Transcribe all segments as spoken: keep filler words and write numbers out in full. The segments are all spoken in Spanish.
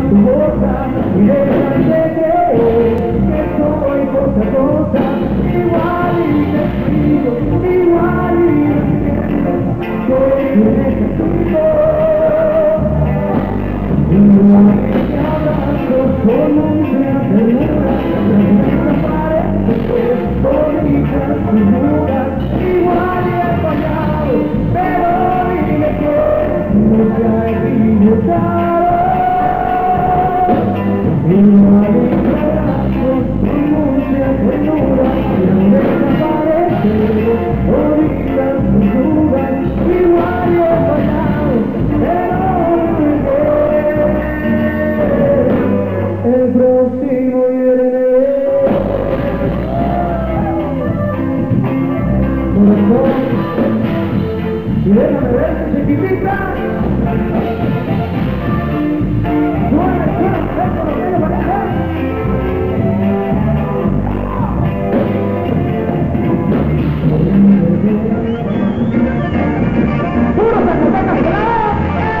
tu boca y dejas de creer que soy otra cosa. Igual y te escribo, igual y lo siento, que tú necesito. Igual y te abrazo con una ternura, nunca parece ser bonita figura. Igual y he fallado, pero dime que no te ha equivocado. Igual y te abrazo con mucha ternura, nunca parece ser bonita figura. Igual y he fallado, pero el próximo viernes. Corazón, y déjame verte, chiquitita. Suena, suena, esto lo tiene para acá. ¡Puro sacasaca, pelado!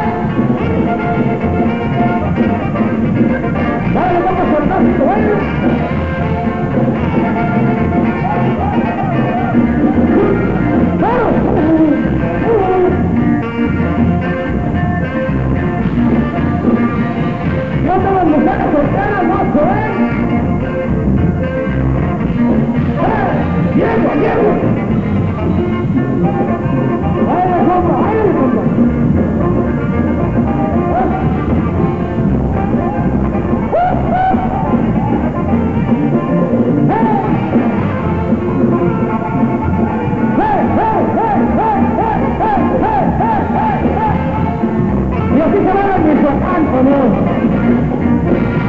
¡Dale, vamos a soltar, bueno! No te van a buscar a soltar al mozo, ¿eh? ¡Eh! ¡Llego, llego! ¡Ahí le compra, ahí le compra! Y así se van a Michoacán, ¿o no?